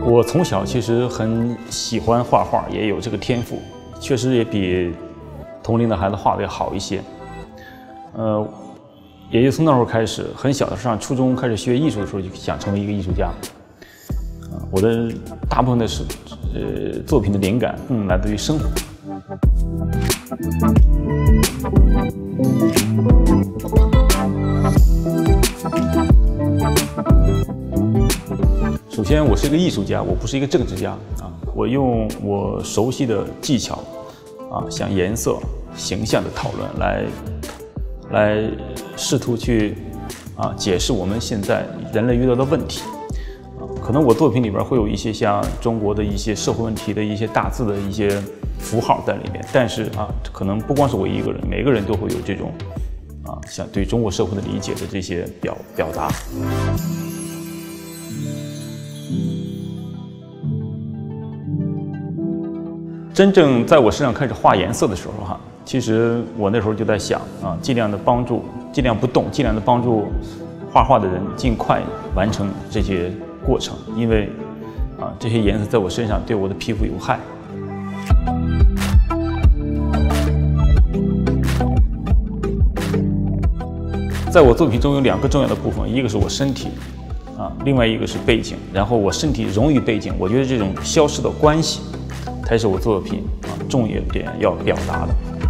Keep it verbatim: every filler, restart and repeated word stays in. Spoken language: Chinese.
我从小其实很喜欢画画，也有这个天赋，确实也比同龄的孩子画的要好一些。呃，也就从那时候开始，很小的上初中开始学艺术的时候，就想成为一个艺术家。啊、呃，我的大部分的是呃作品的灵感更来自于生活。首先，我是一个艺术家，我不是一个政治家啊。我用我熟悉的技巧啊，像颜色、形象的讨论来来试图去啊解释我们现在人类遇到的问题啊。可能我作品里边会有一些像中国的一些社会问题的一些大字的一些符号在里面，但是啊，可能不光是我一个人，每个人都会有这种啊，像对中国社会的理解的这些表表达。真正在我身上开始画颜色的时候，哈，其实我那时候就在想啊，尽量的帮助，尽量不动，尽量的帮助画画的人尽快完成这些过程，因为啊，这些颜色在我身上对我的皮肤有害。在我作品中有两个重要的部分，一个是我身体，啊，另外一个是背景。然后我身体融于背景，我觉得这种消失的关系，才是我作品啊重要点要表达的。